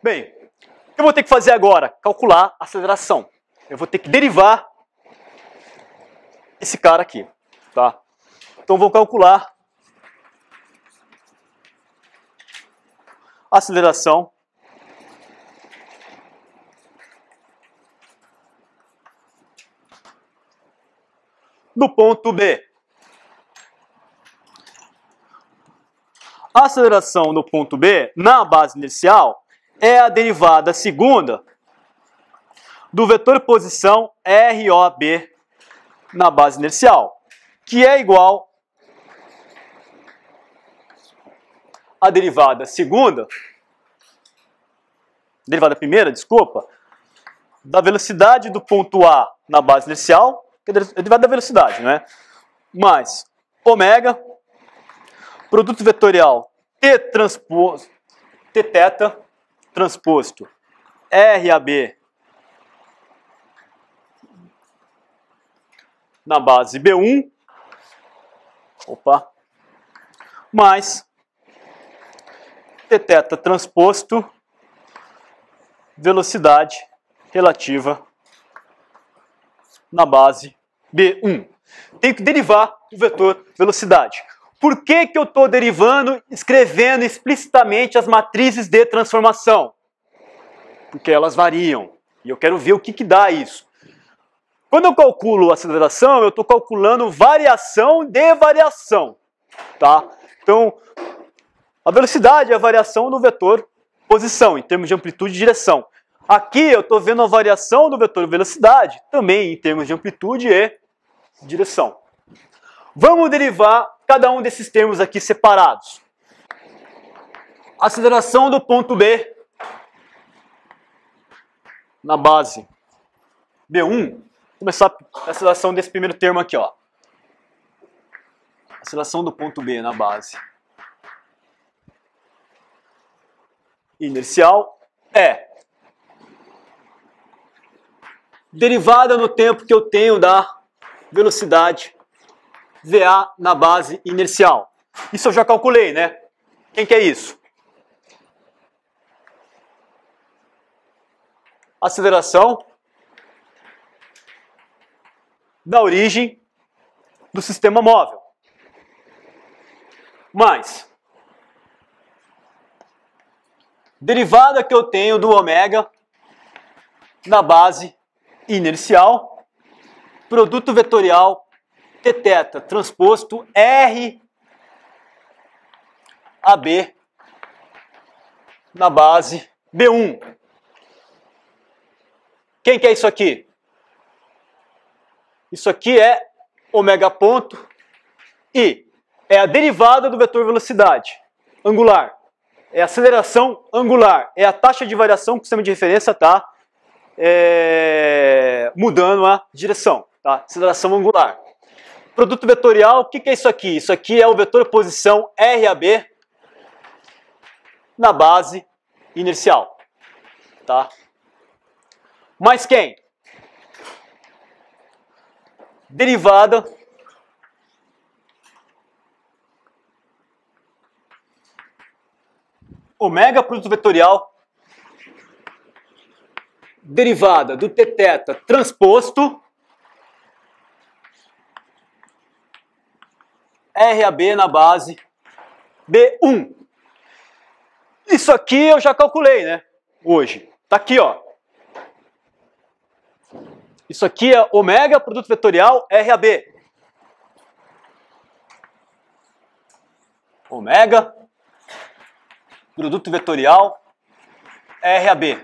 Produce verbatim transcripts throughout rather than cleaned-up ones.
Bem, o que eu vou ter que fazer agora? Calcular a aceleração. Eu vou ter que derivar esse cara aqui, tá? Então vou calcular a aceleração no ponto B. A aceleração no ponto B, na base inicial, é a derivada segunda do vetor posição R O B na base inercial, que é igual à derivada segunda, derivada primeira, desculpa, da velocidade do ponto A na base inercial, que é a derivada da velocidade, né? Mais ômega, produto vetorial T transposto, T θ transposto R A B na base B um, opa, mais T θ transposto velocidade relativa na base B um. Tenho que derivar o vetor velocidade. Por que que eu estou derivando, escrevendo explicitamente as matrizes de transformação? Porque elas variam. E eu quero ver o que que dá isso. Quando eu calculo a aceleração, eu estou calculando variação de variação. Tá? Então, a velocidade é a variação do vetor posição, em termos de amplitude e direção. Aqui eu estou vendo a variação do vetor velocidade, também em termos de amplitude e direção. Vamos derivar cada um desses termos aqui separados. Aceleração do ponto B na base B um. Vou começar a aceleração desse primeiro termo aqui, ó. Aceleração do ponto B na base inercial é derivada no tempo que eu tenho da velocidade V A na base inercial. Isso eu já calculei, né? Quem que é isso? Aceleração da origem do sistema móvel. Mais derivada que eu tenho do ômega na base inercial, produto vetorial T θ transposto R A B na base B um. Quem que é isso aqui? Isso aqui é ômega ponto I. É a derivada do vetor velocidade angular. É a aceleração angular. É a taxa de variação que o sistema de referência está é, mudando a direção. Tá? Aceleração angular. Produto vetorial, o que que é isso aqui? Isso aqui é o vetor posição R A B na base inercial. Tá? Mais quem? Derivada ômega produto vetorial derivada do T θ transposto R A B na base B um. Isso aqui eu já calculei, né? Hoje. Tá aqui, ó. Isso aqui é ômega produto vetorial R A B. Ômega produto vetorial R A B.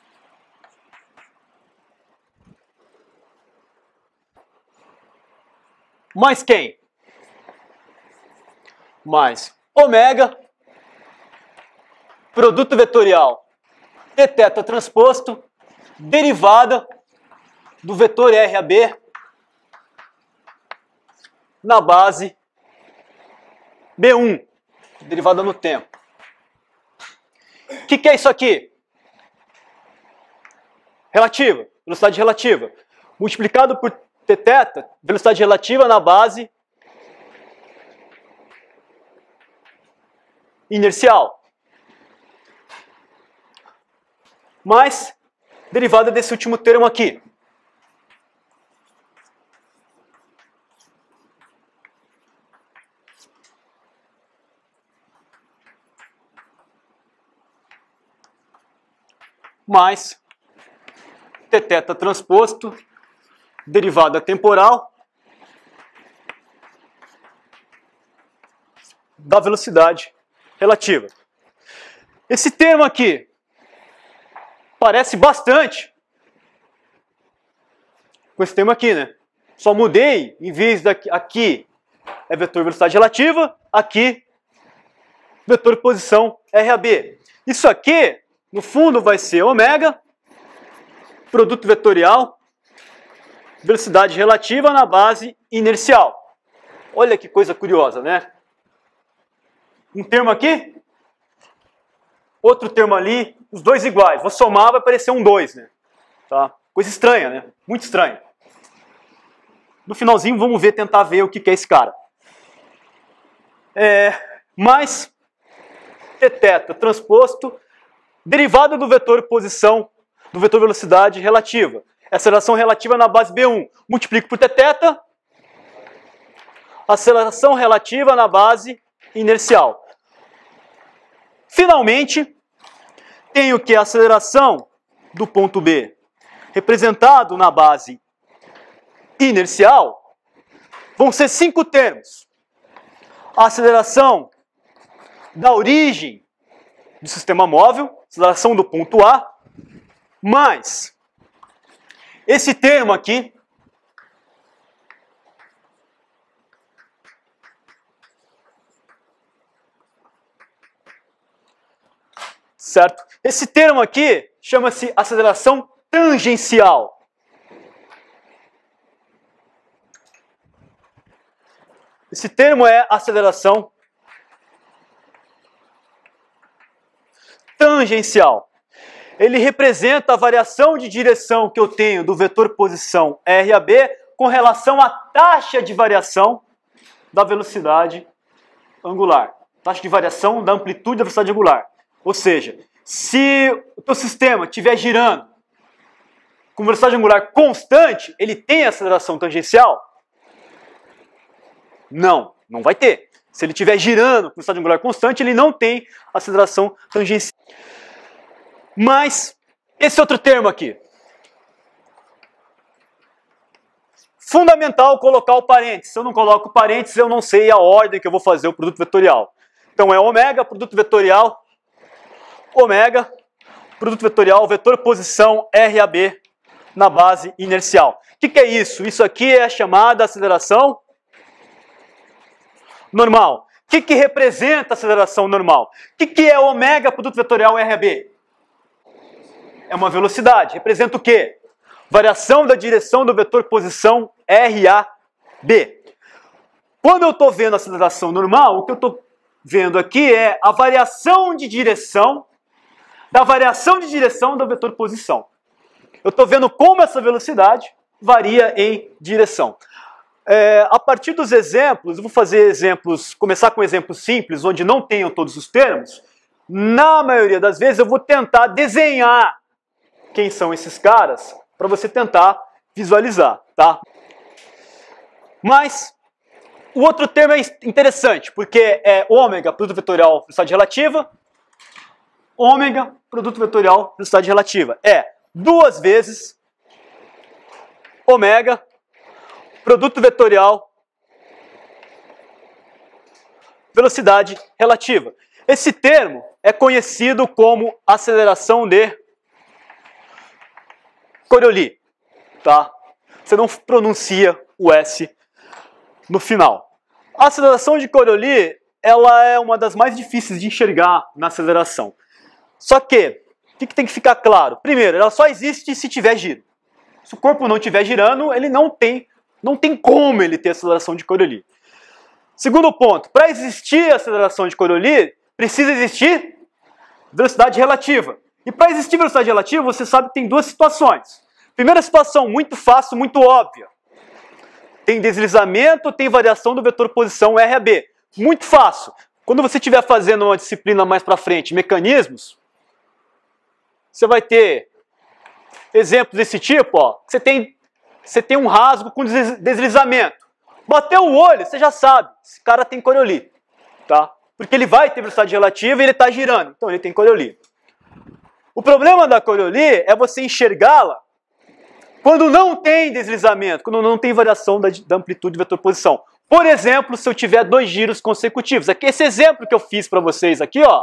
Mais quem? Mais ômega produto vetorial T θ transposto derivada do vetor R A B na base B um, derivada no tempo. O que que é isso aqui? Relativa, velocidade relativa. Multiplicado por T θ, velocidade relativa na base inercial. mais derivada desse último termo aqui. Mais Tθ transposto, derivada temporal da velocidade relativa. Esse termo aqui parece bastante com esse termo aqui, né? Só mudei, em vez daqui, aqui é vetor velocidade relativa, aqui vetor posição R A B. Isso aqui, no fundo, vai ser ômega, produto vetorial, velocidade relativa na base inercial. Olha que coisa curiosa, né? Um termo aqui, outro termo ali, os dois iguais. Vou somar, vai aparecer um dois, né? Tá? Coisa estranha, né? Muito estranha. No finalzinho, vamos ver, tentar ver o que é esse cara. É, mais Tθ transposto, derivada do vetor posição, do vetor velocidade relativa. Aceleração relativa na base B um. Multiplico por Tθ. Aceleração relativa na base inercial. Finalmente, tenho que a aceleração do ponto B, representado na base inercial, vão ser cinco termos. A aceleração da origem do sistema móvel, aceleração do ponto A, mais esse termo aqui, certo? Esse termo aqui chama-se aceleração tangencial. Esse termo é aceleração tangencial. Ele representa a variação de direção que eu tenho do vetor posição R A B com relação à taxa de variação da velocidade angular. Taxa de variação da amplitude da velocidade angular. Ou seja, se o teu sistema estiver girando com velocidade angular constante, ele tem aceleração tangencial? Não, não vai ter. Se ele estiver girando com velocidade angular constante, ele não tem aceleração tangencial. Mas, esse outro termo aqui. Fundamental colocar o parênteses. Se eu não coloco o parênteses, eu não sei a ordem que eu vou fazer o produto vetorial. Então é ômega, produto vetorial, ômega, produto vetorial, vetor posição R A B na base inercial. O que, que é isso? Isso aqui é a chamada aceleração normal. O que, que representa a aceleração normal? O que, que é ômega, produto vetorial R A B? É uma velocidade. Representa o quê? Variação da direção do vetor posição R A B. Quando eu estou vendo a aceleração normal, o que eu estou vendo aqui é a variação de direção da variação de direção do vetor posição. Eu estou vendo como essa velocidade varia em direção. É, a partir dos exemplos, eu vou fazer exemplos, começar com exemplos simples, onde não tenham todos os termos. Na maioria das vezes eu vou tentar desenhar quem são esses caras, para você tentar visualizar, tá? Mas o outro termo é interessante, porque é ômega, produto vetorial, velocidade relativa, ômega, produto vetorial, velocidade relativa. É duas vezes ômega, produto vetorial, velocidade relativa. Esse termo é conhecido como aceleração de Coriolis, tá? Você não pronuncia o S no final. A aceleração de Coriolis, ela é uma das mais difíceis de enxergar na aceleração. Só que, o que, que tem que ficar claro? Primeiro, ela só existe se tiver giro. Se o corpo não estiver girando, ele não tem, não tem como ele ter aceleração de Coriolis. Segundo ponto, para existir aceleração de Coriolis, precisa existir velocidade relativa. E para existir velocidade relativa, você sabe que tem duas situações. Primeira situação, muito fácil, muito óbvia. Tem deslizamento, tem variação do vetor posição R A B. Muito fácil. Quando você estiver fazendo uma disciplina mais para frente, mecanismos, você vai ter exemplos desse tipo, ó. Você tem, você tem um rasgo com deslizamento. Bateu o olho, você já sabe, esse cara tem Coriolis, tá? Porque ele vai ter velocidade relativa e ele está girando, então ele tem Coriolis. O problema da Coriolis é você enxergá-la quando não tem deslizamento, quando não tem variação da, da amplitude de vetor-posição. Por exemplo, se eu tiver dois giros consecutivos. Aqui, esse exemplo que eu fiz para vocês aqui, ó,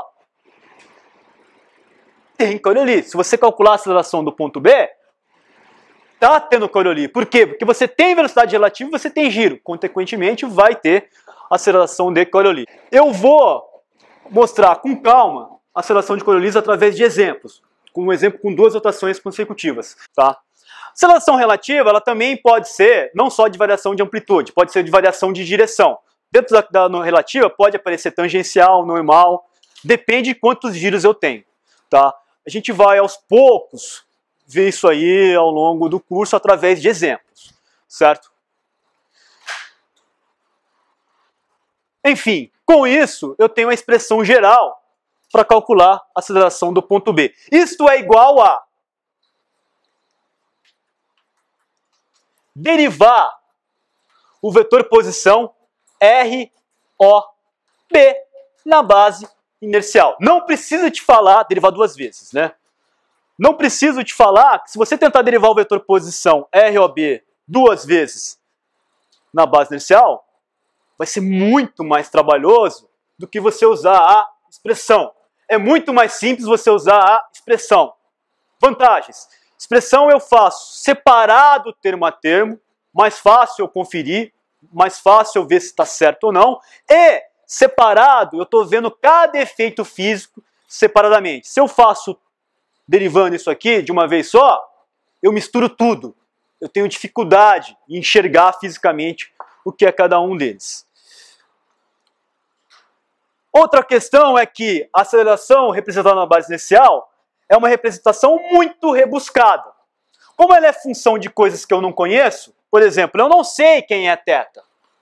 tem Coriolis. Se você calcular a aceleração do ponto B, tá tendo Coriolis. Por quê? Porque você tem velocidade relativa e você tem giro. Consequentemente, vai ter aceleração de Coriolis. Eu vou mostrar com calma a aceleração de Coriolis através de exemplos. Com um exemplo com duas rotações consecutivas, tá? Aceleração relativa, ela também pode ser não só de variação de amplitude, pode ser de variação de direção. Dentro da, da relativa pode aparecer tangencial, normal, depende de quantos giros eu tenho, tá? A gente vai aos poucos ver isso aí ao longo do curso através de exemplos, certo? Enfim, com isso eu tenho a expressão geral para calcular a aceleração do ponto B. Isto é igual a derivar o vetor posição R O B na base inercial. Não preciso te falar, derivar duas vezes, né? Não preciso te falar que se você tentar derivar o vetor posição R O B duas vezes na base inercial, vai ser muito mais trabalhoso do que você usar a expressão. É muito mais simples você usar a expressão. Vantagens. Expressão eu faço separado termo a termo, mais fácil eu conferir, mais fácil eu ver se está certo ou não. E separado eu estou vendo cada efeito físico separadamente. Se eu faço derivando isso aqui de uma vez só, eu misturo tudo. Eu tenho dificuldade em enxergar fisicamente o que é cada um deles. Outra questão é que a aceleração representada na base inercial é uma representação muito rebuscada. Como ela é função de coisas que eu não conheço, por exemplo, eu não sei quem é θ.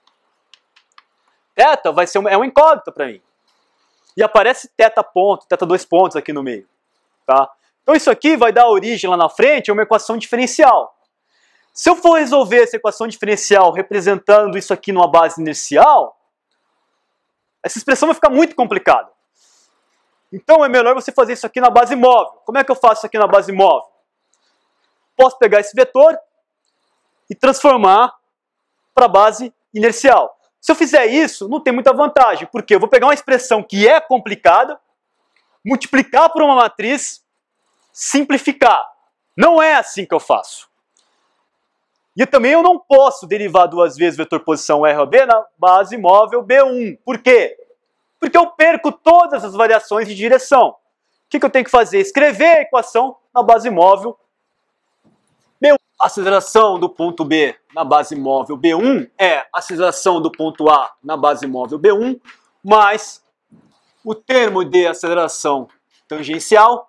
Θ vai ser uma, é uma incógnita para mim. E aparece θ ponto, θ dois pontos aqui no meio. Tá? Então isso aqui vai dar origem lá na frente a uma equação diferencial. Se eu for resolver essa equação diferencial representando isso aqui numa base inercial, essa expressão vai ficar muito complicada. Então é melhor você fazer isso aqui na base móvel. Como é que eu faço isso aqui na base móvel? Posso pegar esse vetor e transformar para a base inercial. Se eu fizer isso, não tem muita vantagem, porque eu vou pegar uma expressão que é complicada, multiplicar por uma matriz, simplificar. Não é assim que eu faço. E também eu não posso derivar duas vezes o vetor posição R O B na base móvel B um. Por quê? Porque eu perco todas as variações de direção. O que, que eu tenho que fazer? Escrever a equação na base móvel B um. A aceleração do ponto B na base móvel B um é a aceleração do ponto A na base móvel B um mais o termo de aceleração tangencial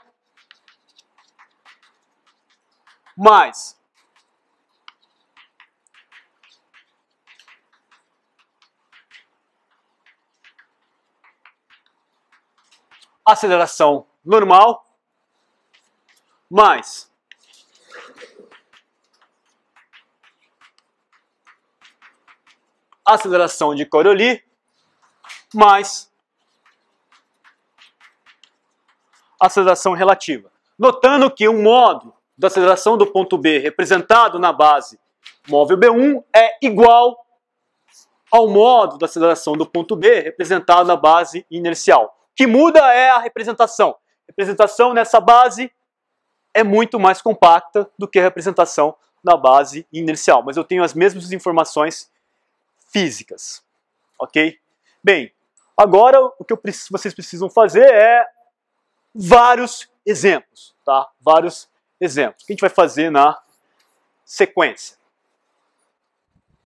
mais aceleração normal mais aceleração de Coriolis mais aceleração relativa. Notando que o modo da aceleração do ponto B representado na base móvel B um é igual ao modo da aceleração do ponto B representado na base inercial. O que muda é a representação. A representação nessa base é muito mais compacta do que a representação na base inercial, mas eu tenho as mesmas informações físicas, ok? Bem, agora o que eu, vocês precisam fazer é vários exemplos, tá? Vários exemplos que a gente vai fazer na sequência.